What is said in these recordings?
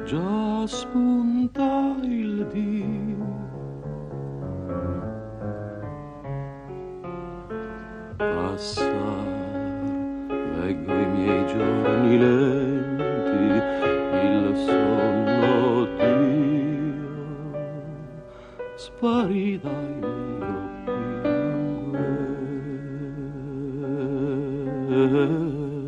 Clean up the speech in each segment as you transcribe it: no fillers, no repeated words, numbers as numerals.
già spunta il dì. Passar, leggo i miei giorni lenti, il sonno Dio sparì dai miei occhi.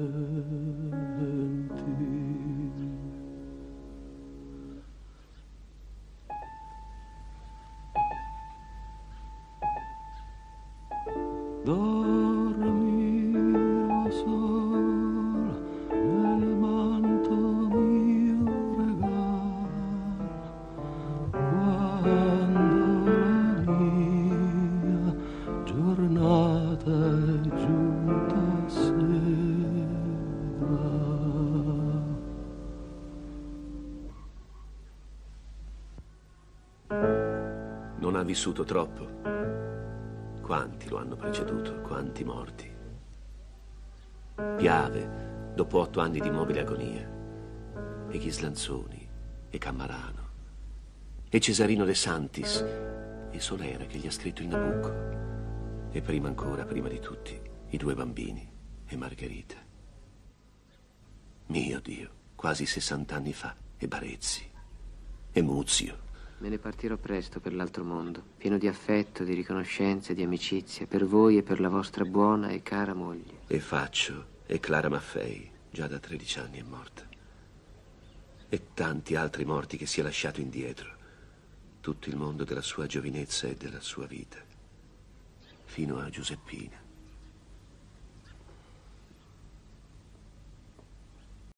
Dormirò sol nel manto mio regal, quando la mia giornata è giunta a sera. Non ha vissuto troppo. Quanti lo hanno preceduto, quanti morti. Piave, dopo 8 anni di immobile agonia, e Ghislanzoni, e Cammarano, e Cesarino De Santis, e Solera che gli ha scritto il Nabucco, e prima ancora, prima di tutti, i 2 bambini, e Margherita. Mio Dio, quasi 60 anni fa, e Barezzi, e Muzio. Me ne partirò presto per l'altro mondo, pieno di affetto, di riconoscenza e di amicizia, per voi e per la vostra buona e cara moglie. E Faccio, e Clara Maffei, già da 13 anni è morta. E tanti altri morti che si è lasciato indietro. Tutto il mondo della sua giovinezza e della sua vita. Fino a Giuseppina.